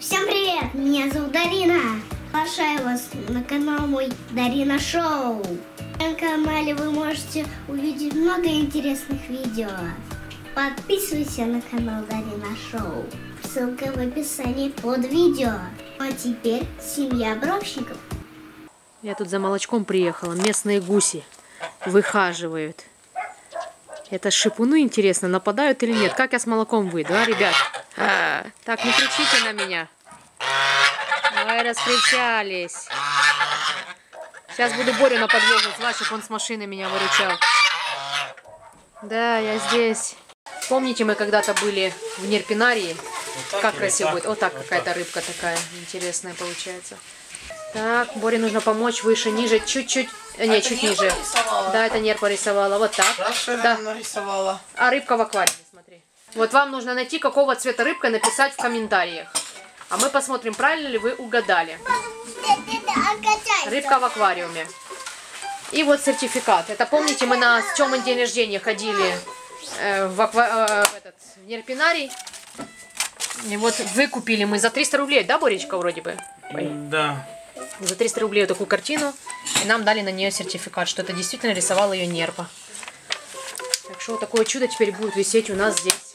Всем привет! Меня зовут Дарина. Приглашаю вас на канал мой Дарина Шоу. На канале вы можете увидеть много интересных видео. Подписывайся на канал Дарина Шоу. Ссылка в описании под видео. А теперь семья Бровщиков. Я тут за молочком приехала. Местные гуси выхаживают. Это шипуны, интересно, нападают или нет? Как я с молоком выйду, а, ребят? Так, не кричите на меня. Ой, раскричались. Сейчас буду Борю на подвогу звать, чтобы он с машины меня выручал. Да, я здесь. Помните, мы когда-то были в Нерпинарии? Вот как красиво будет. Вот так, вот какая-то рыбка такая интересная получается. Так, Боре нужно помочь выше, ниже, чуть-чуть. Не, чуть ниже. Да, это Нерпа рисовала. Вот так. Да. Нарисовала. А рыбка в аквариуме, смотри. Вот вам нужно найти, какого цвета рыбка, написать в комментариях. А мы посмотрим, правильно ли вы угадали. Рыбка в аквариуме. И вот сертификат. Это помните, мы на Тёмин день рождения ходили в Нерпинарий. И вот выкупили мы за 300 рублей, да, Боречка, вроде бы? Да. За 300 рублей вот такую картину. И нам дали на нее сертификат, что это действительно рисовала ее Нерпа. Так что вот такое чудо теперь будет висеть у нас здесь.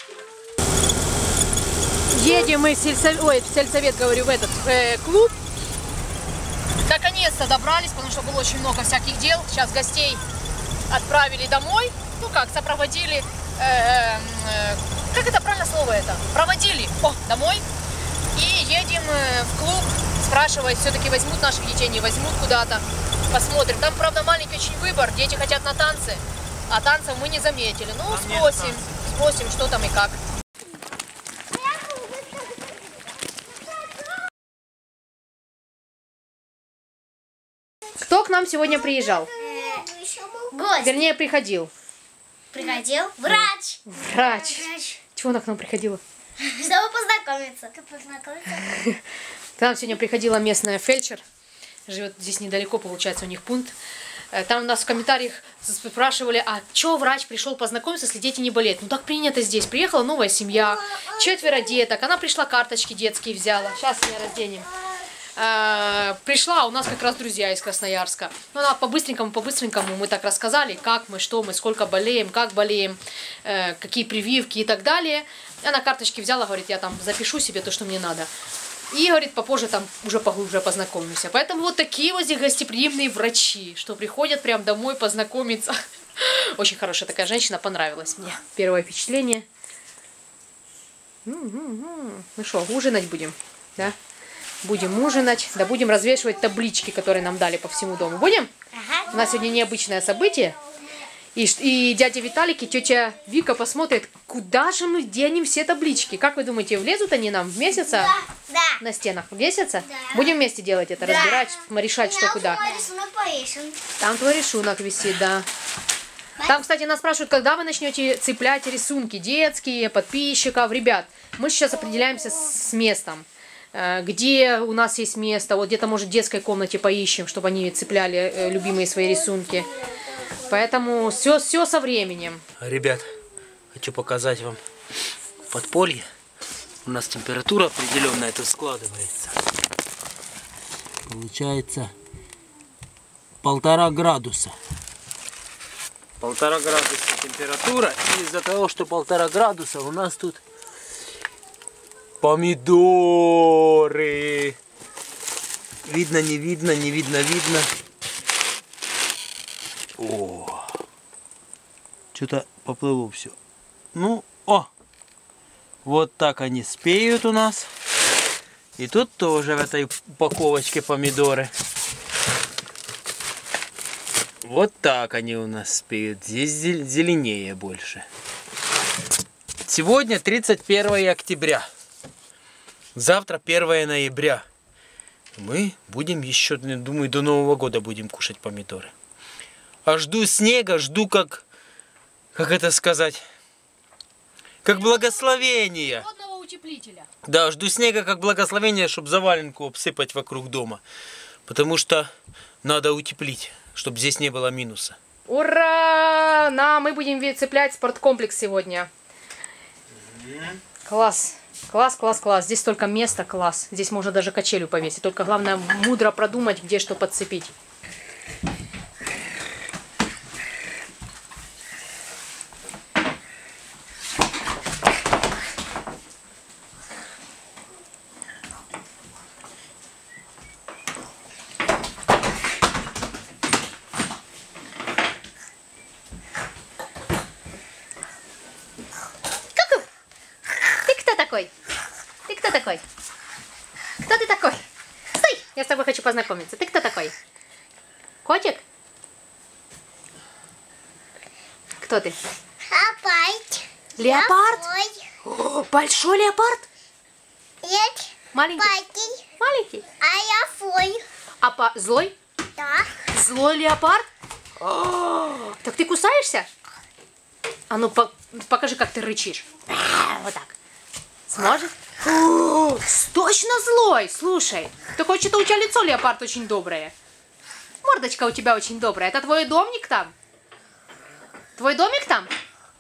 Едем мы в сельсовет, говорю, в этот клуб. Наконец-то добрались, потому что было очень много всяких дел. Сейчас гостей отправили домой. Ну как, сопроводили. Как это правильно слово это? Проводили домой. И едем в клуб. Спрашивать, все-таки возьмут наших детей, не возьмут куда-то. Посмотрим. Там, правда, маленький очень выбор. Дети хотят на танцы, а танцев мы не заметили. Ну, спросим, что там и как. Кто к нам сегодня приезжал? Гость. Вернее, приходил. Приходил врач. Врач. Чего она к нам приходила? Чтобы познакомиться. К нам сегодня приходила местная фельдшер. Живет здесь недалеко, получается, у них пункт. Там у нас в комментариях спрашивали, а что врач пришел познакомиться, если дети не болеют? Ну так принято здесь. Приехала новая семья, 4 деток. Она пришла, карточки детские взяла. Сейчас меня разденем. Пришла, у нас как раз друзья из Красноярска. Ну, она по-быстренькому мы так рассказали, как мы, что мы, сколько болеем, как болеем, какие прививки и так далее. Она карточки взяла, говорит, я там запишу себе то, что мне надо. И, говорит, попозже там уже поглубже познакомимся. Поэтому вот такие вот здесь гостеприимные врачи, что приходят прям домой познакомиться. Очень хорошая такая женщина, понравилась мне. Первое впечатление. Ну что, ужинать будем, да? Будем ужинать, да будем развешивать таблички, которые нам дали по всему дому. Будем? Ага. У нас сегодня необычное событие. И дядя Виталик, и тетя Вика посмотрят, куда же мы денем все таблички. Как вы думаете, влезут они нам в месяц на стенах? Влезятся? Да. Будем вместе делать это, разбирать, решать, что куда. Там твой рисунок висит, да. Там, кстати, нас спрашивают, когда вы начнете цеплять рисунки детские, подписчиков. Ребят, мы сейчас определяемся с местом. Где у нас есть место, вот где-то, может, в детской комнате поищем, чтобы они цепляли любимые свои рисунки. Поэтому все со временем. Ребят, хочу показать вам подполье. У нас температура определенная тут складывается. Получается 1,5 градуса. 1,5 градуса температура. И из-за того, что 1,5 градуса, у нас тут помидоры. Видно, не видно, не видно, видно. О, что-то поплыло все. Ну, вот так они спеют у нас. И тут тоже в этой упаковочке помидоры. Вот так они у нас спеют. Здесь зеленее больше. Сегодня 31 октября. Завтра 1 ноября. Мы будем еще, думаю, до Нового года будем кушать помидоры. А жду снега, жду как это сказать, как благословение. Водного утеплителя. Да, жду снега как благословение, чтобы заваленку обсыпать вокруг дома. Потому что надо утеплить, чтобы здесь не было минуса. Ура! Мы будем цеплять спорткомплекс сегодня. Класс. Класс, класс, класс. Здесь столько места, класс. Здесь можно даже качелю повесить. Только главное мудро продумать, где что подцепить. Ты кто такой? Кто ты такой? Стой! Я с тобой хочу познакомиться. Ты кто такой? Котик? Кто ты? Леопард. Леопард? Большой. О, большой леопард? Нет. Маленький? Маленький. Маленький? А я фой. А злой? Да. Злой леопард? О, так ты кусаешься? А ну покажи, как ты рычишь. Вот так. Сможешь? О, точно злой, слушай. Только что-то у тебя лицо, леопард, очень доброе. Мордочка у тебя очень добрая. Это твой домик там? Твой домик там?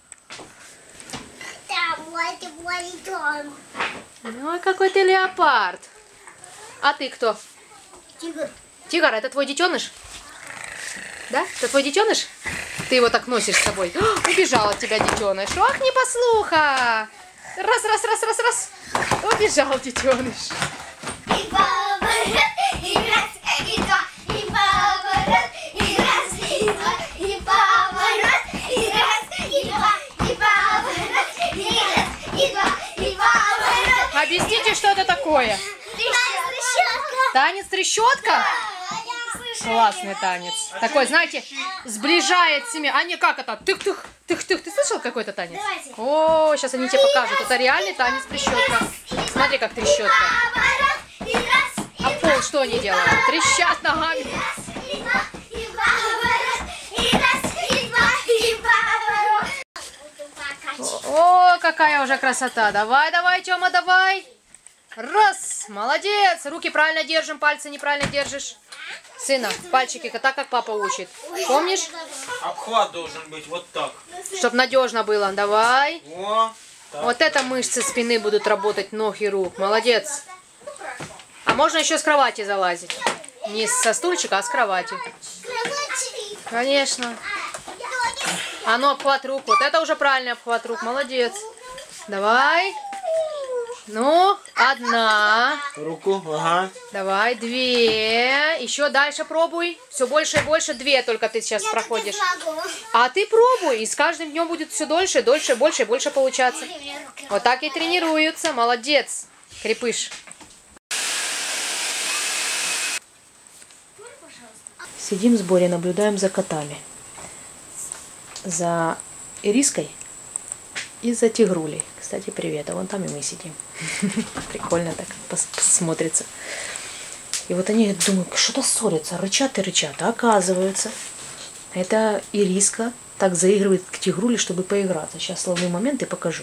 Да, вот мой дом. Ой, какой ты леопард. А ты кто? Тигр. Тигр, это твой детеныш? Да? Это твой детеныш? Ты его так носишь с собой. О, убежал от тебя детеныш. Ох, не послуха. Раз. Убежал детеныш. И поворот, и раз, и два, и поворот, и раз, и два, и поворот, и раз, и два, и поворот, и раз, и два, и поворот. Объясните, что это такое? Трещотка. Танец-трещотка? Классный танец. Такой, знаете, сближает семью. А не как это? Тых-тых, тых-тых. Ты слышал какой-то танец? Давайте. О, сейчас они тебе покажут. Это реальный танец-трещотка. Смотри, как трещотка. Поворот, и раз, и А пол что они делают? Трещат ногами. раз, и два, и поворот, и раз, и два, и поворот. О, какая уже красота. Давай, Тёма, давай. Раз, молодец. Руки правильно держим, пальцы неправильно держишь. Сына, пальчики так, как папа учит. Помнишь? Обхват должен быть вот так. Чтоб надежно было. Давай. О, так. Вот это мышцы спины будут работать, ног и рук. Молодец. А можно еще с кровати залазить. Не со стульчика, а с кровати. Конечно. А ну, обхват рук. Вот это уже правильный обхват рук. Молодец. Давай. Ну, одна. Руку, ага. Давай, две. Еще дальше пробуй. Все больше и больше. Две только ты сейчас проходишь. А ты пробуй. И с каждым днем будет все дольше, дольше, больше и больше получаться. Вот так и тренируются. Молодец. Крепыш. Сидим в сборе, наблюдаем за котами. За Ириской и за Тигрулей. Кстати, привет. А вон там и мы сидим. Прикольно так смотрится. И вот они, думаю, что-то ссорятся, рычат и рычат. А оказывается, это Ириска так заигрывает к Тигруле, чтобы поиграться. Сейчас словный момент и покажу.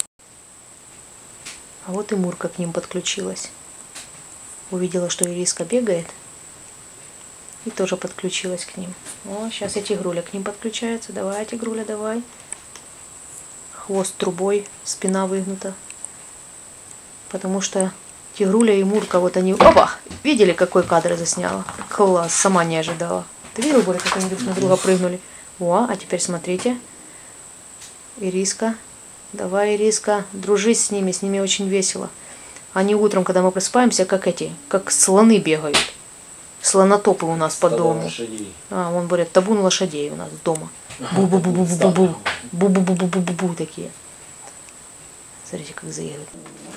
А вот и Мурка к ним подключилась. Увидела, что Ириска бегает. И тоже подключилась к ним. О, сейчас и Тигруля к ним подключается. Давай, Тигруля, давай. Хвост трубой, спина выгнута. Потому что Тигруля и Мурка, вот они... Опа! Видели, какой кадр я засняла? Класс, сама не ожидала. Ты видел, Боря, как они друг на друга прыгнули? О, а теперь смотрите. Ириска. Давай, Ириска, дружись с ними очень весело. Они утром, когда мы просыпаемся, как слоны бегают. Слонотопы у нас по дому. А, вон, говорят, табун лошадей у нас дома. Бу-бу-бу-бу-бу-бу. Бу-бу-бу-бу-бу-бу такие. Смотрите, как заигрывают.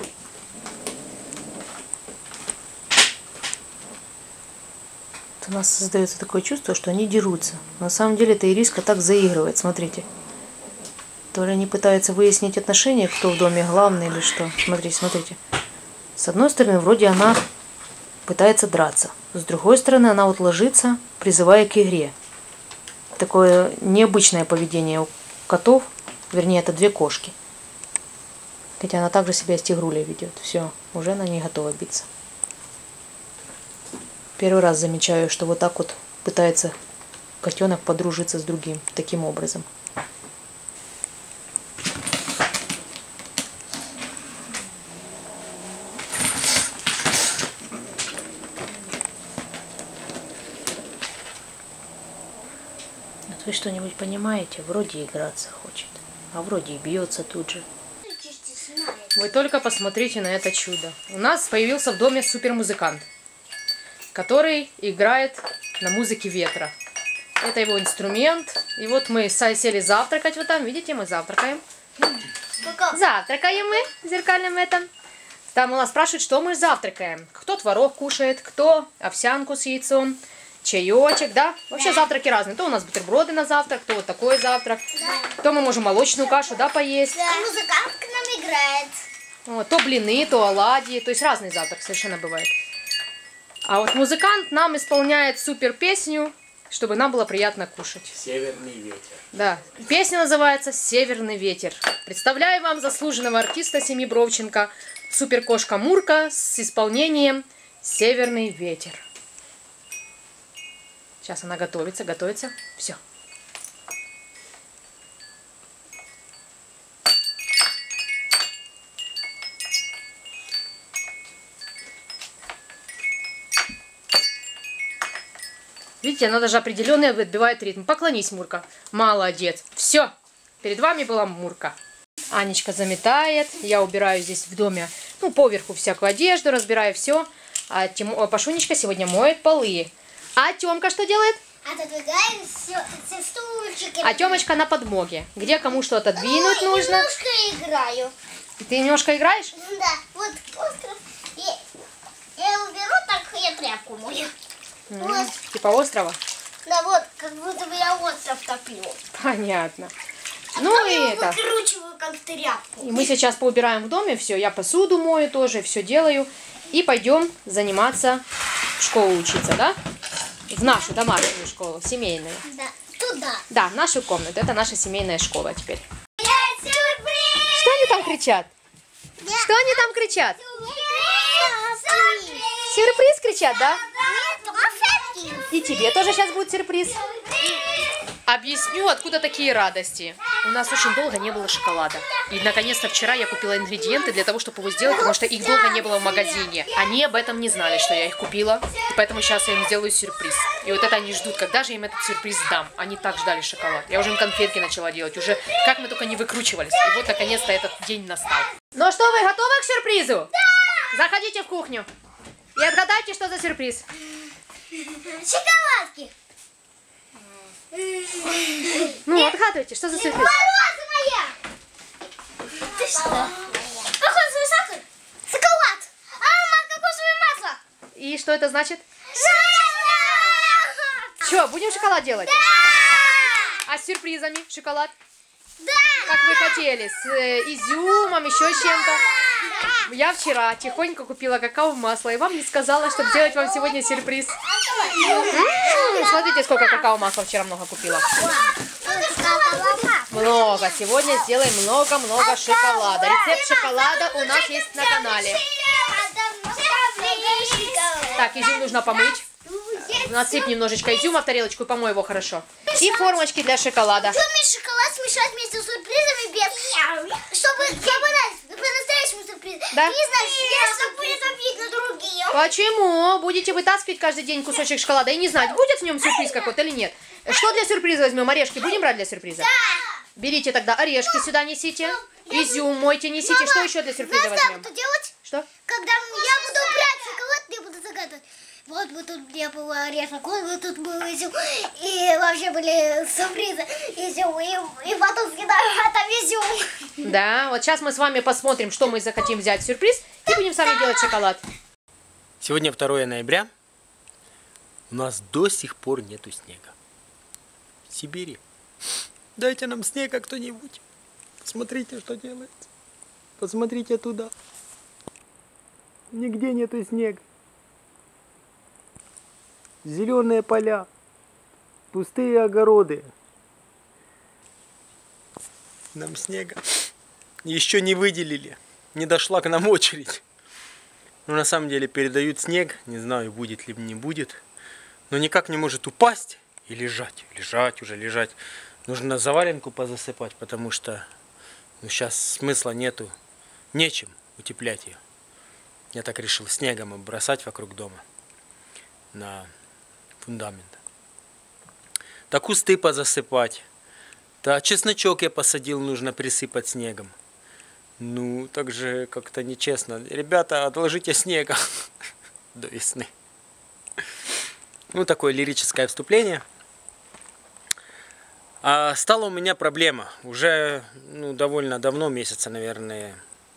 У нас создается такое чувство, что они дерутся. На самом деле эта Ириска так заигрывает, смотрите. То ли они пытаются выяснить отношения, кто в доме главный или что. Смотрите. С одной стороны, вроде она пытается драться. С другой стороны, она вот ложится, призывая к игре. Такое необычное поведение у котов. Вернее, это две кошки. Хотя она также себя с Тигрулей ведет. Все, уже она не готова биться. Первый раз замечаю, что вот так вот пытается котенок подружиться с другим. Таким образом. Вы что-нибудь понимаете? Вроде играться хочет, а вроде и бьется тут же. Вы только посмотрите на это чудо. У нас появился в доме супермузыкант, который играет на музыке ветра. Это его инструмент. И вот мы сели завтракать вот там. Видите, мы завтракаем. Завтракаем мы в зеркальном этом. Там у нас спрашивают, что мы завтракаем. Кто творог кушает, кто овсянку с яйцом, чаечек, да? Вообще завтраки разные. То у нас бутерброды на завтрак, то вот такой завтрак. То мы можем молочную кашу, да, поесть. Да. И музыкант к нам играет. Вот, то блины, то оладьи. То есть разный завтрак совершенно бывает. А вот музыкант нам исполняет супер песню, чтобы нам было приятно кушать. Северный ветер. Да. Песня называется «Северный ветер». Представляю вам заслуженного артиста Семи Бровченко, суперкошка Мурка с исполнением «Северный ветер». Сейчас она готовится. Все. Видите, она даже определенный отбивает ритм. Поклонись, Мурка. Молодец. Все. Перед вами была Мурка. Анечка заметает. Я убираю здесь в доме, ну, поверху всякую одежду, разбираю все. А Пашунечка сегодня моет полы. А Тёмка что делает? Отодвигаем все стульчики. А Тёмочка на подмоге. Где кому что отодвинуть нужно. Немножко играю. Ты немножко играешь? Да, вот остров. Я его беру, так я тряпку мою. Вот. Типа острова? Да, вот, как будто бы я остров топлю. Понятно. Ну и это. Выкручиваю как тряпку. И мы сейчас поубираем в доме все. Я посуду мою тоже, все делаю. И пойдем заниматься в школу учиться, да? В нашу домашнюю школу, в семейную. Да, туда. Да, в нашу комнату. Это наша семейная школа теперь. Сюрприз! Что они там кричат? Что они там кричат? Сюрприз! Сюрприз кричат, да? Конфетки! И тебе тоже сейчас будет сюрприз. Объясню, откуда такие радости. У нас очень долго не было шоколада. И наконец-то вчера я купила ингредиенты для того, чтобы его сделать, потому что их долго не было в магазине. Они об этом не знали, что я их купила. И поэтому сейчас я им сделаю сюрприз. И вот это они ждут, когда же я им этот сюрприз дам. Они так ждали шоколад. Я уже им конфетки начала делать. Уже как мы только не выкручивались. И вот наконец-то этот день настал. Ну что, вы готовы к сюрпризу? Да! Заходите в кухню. И отгадайте, что за сюрприз. Шоколадки! Ну, отгадывайте, что за сюрприз. Морозовая! Ты что? Кокосовый сахар? Шоколад! Кокосовое масло! И что это значит? Шоколад! Что, будем шоколад делать? Да! А с сюрпризами шоколад? Да! Как вы хотели, с изюмом, еще с чем-то. Я вчера тихонько купила какао-масло и вам не сказала, чтобы сделать вам сегодня сюрприз. Смотрите, сколько какао-масла вчера много купила. Много. Сегодня сделаем много-много шоколада. Рецепт шоколада у нас есть на канале. Так, изюм нужно помыть. Насыпь немножечко изюма в тарелочку и помой его хорошо. И формочки для шоколада. Темный шоколад смешать вместе с сюрпризами без... Чтобы по-настоящему сюрприз. Да? Не знаю, если будет обидно на другие. Почему? Будете вытаскивать каждый день кусочек шоколада и не знать, будет в нем сюрприз какой-то или нет. Что для сюрприза возьмем? Орешки будем брать для сюрприза? Да. Берите тогда орешки сюда несите. Изюм мойте несите. Мама, что еще для сюрприза возьмем? Что делать? Что? Когда я буду брать шоколад, я буду загадывать. Вот бы тут где был орешек, вот бы тут был изюм. И вообще были сюрпризы. Изюм. И потом съедаю там изюм. Да, вот сейчас мы с вами посмотрим, что мы захотим взять в сюрприз. И будем сами делать шоколад. Сегодня 2 ноября. У нас до сих пор нету снега. В Сибири. Дайте нам снега кто-нибудь. Посмотрите, что делается. Посмотрите туда. Нигде нету снега. Зеленые поля. Пустые огороды. Нам снега еще не выделили. Не дошла к нам очередь. Но на самом деле передают снег. Не знаю, будет ли не будет. Но никак не может упасть и лежать. Лежать уже, лежать. Нужно заваленку позасыпать, потому что сейчас смысла нету. Нечем утеплять ее. Я так решил снегом бросать вокруг дома. На фундамент. да кусты позасыпать. Да чесночок я посадил, нужно присыпать снегом. Ну, так же как-то нечестно. Ребята, отложите снега до весны. Ну, такое лирическое вступление. А стала у меня проблема. Уже довольно давно, месяца, наверное,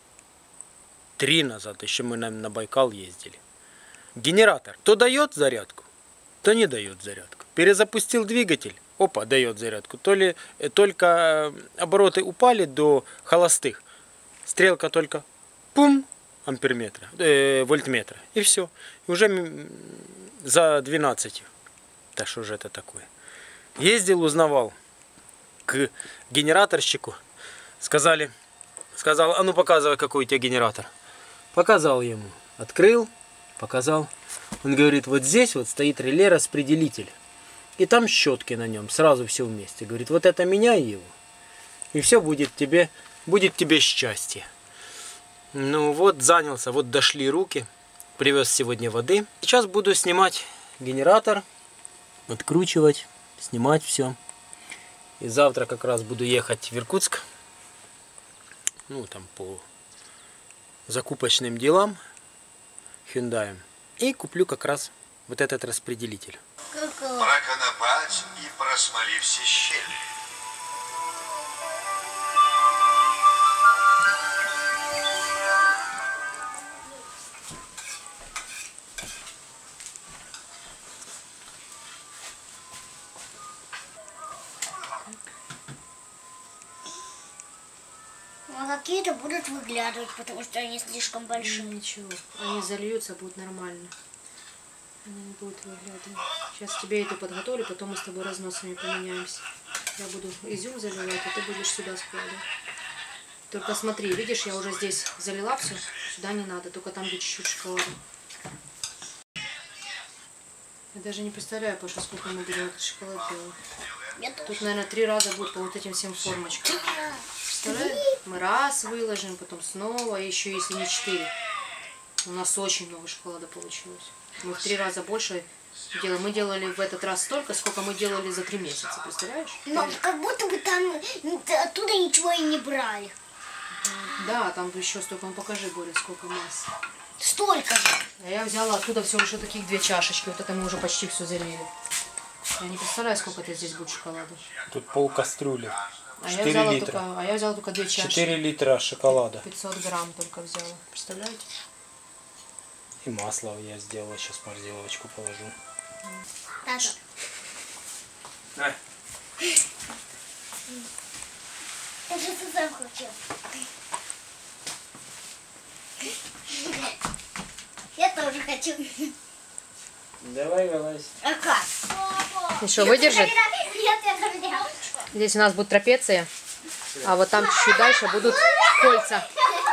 3 назад, еще мы на Байкал ездили. Генератор то дает зарядку, то не дает зарядку. Перезапустил двигатель, опа, дает зарядку. То ли только обороты упали до холостых, стрелка только пум, амперметра, вольтметра, и все. И уже за 12. Да что же это такое? Ездил, узнавал к генераторщику, сказал, а ну показывай, какой у тебя генератор. Показал ему, открыл, показал. Он говорит, вот здесь вот стоит реле-распределитель. И там щетки на нем, сразу все вместе. Говорит, вот это меняй его, и все будет тебе счастье. Ну вот, занялся, вот дошли руки. Привез сегодня воды. Сейчас буду снимать генератор, откручивать, снимать все. И завтра как раз буду ехать в Иркутск. Ну, там по закупочным делам Hyundai. И куплю как раз вот этот распределитель. Проконопать и просмоли все щели. А какие-то будут выглядывать, потому что они слишком большие. Ничего, они зальются, будет нормально. Они не будут выглядывать. Сейчас тебе это подготовлю, потом мы с тобой разносами поменяемся. Я буду изюм заливать, а ты будешь сюда складывать. Только смотри, видишь, я уже здесь залила все, сюда не надо, только там где чуть-чуть шоколада. Я даже не представляю, Паша, сколько мы будем этот шоколад делать. Тут, наверное, 3 раза будет по вот этим всем формочкам. Представляешь? Мы раз выложим, потом снова, еще если не 4. У нас очень много шоколада получилось. Мы в 3 раза больше делаем. Мы делали в этот раз столько, сколько мы делали за 3 месяца, представляешь? Но как будто бы там оттуда ничего и не брали. Да, там еще столько. Ну покажи, Боря, сколько массы. Столько же. А я взяла оттуда всего лишь вот таких 2 чашечки. Вот это мы уже почти все залили. Я не представляю, сколько это здесь будет шоколада. Тут пол кастрюли. А я взяла только 2 чашки. 4 литра шоколада. 500 грамм только взяла. Представляете? И масло я сделала, сейчас в морозиловочку положу. Тата. На. Я же сам хочу. Я тоже хочу. Давай, вылазь. А как? И что, выдержит? Нет. Здесь у нас будет трапеция, а вот там чуть-чуть дальше будут кольца.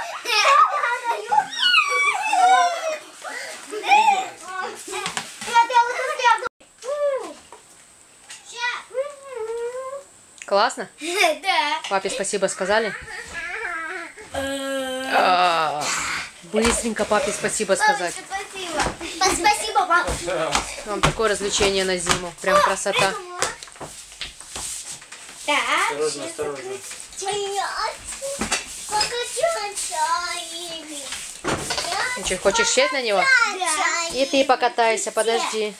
Классно? Да. Папе спасибо сказали? Быстренько папе спасибо сказать. Спасибо. Спасибо, папа. Вам такое развлечение на зиму. Прям красота. Так. Осторожно, осторожно. Ну что, хочешь сесть на него? И ты покатайся, подожди.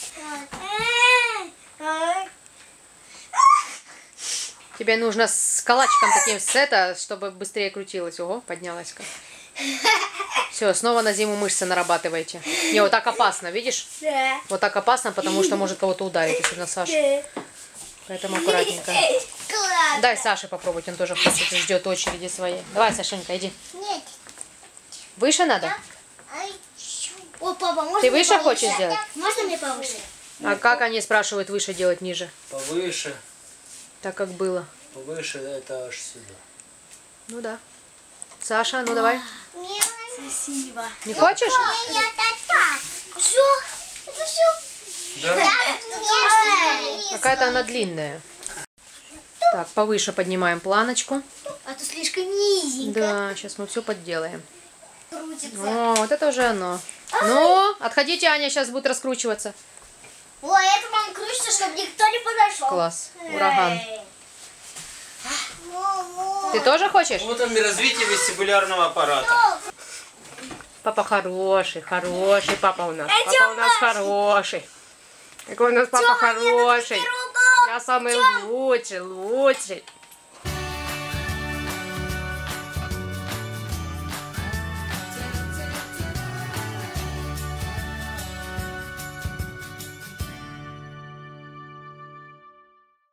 Тебе нужно с калачиком таким чтобы быстрее крутилось. Ого, поднялась-ка. Все, снова на зиму мышцы нарабатывайте. Не, вот так опасно, видишь? Да. Вот так опасно, потому что может кого-то ударить, особенно Саша. Поэтому аккуратненько. Дай Саше попробовать, он тоже хочет, ждет очереди своей. Давай, Сашенька, иди. Нет. Выше надо? О, папа, можно Ты мне выше повыше? хочешь сделать? Можно мне повыше? А как они спрашивают, выше делать, ниже? Повыше. Так как было. Повыше, это аж сюда. Ну да. Саша, ну давай. Спасибо. Не хочешь? Все. Это все. Да? Какая-то она длинная. Так, повыше поднимаем планочку. А то слишком низенько. Да, сейчас мы все подделаем. Крутится. О, вот это уже оно. Ну, отходите, Аня сейчас будет раскручиваться. Ой, это, мам, крутится, чтобы никто не подошел. Класс. Ураган. Ты тоже хочешь? Вот он развитие вестибулярного аппарата. Папа хороший, хороший папа у нас. Папа у нас хороший. Какой у нас папа хороший. Я самый лучший, лучший.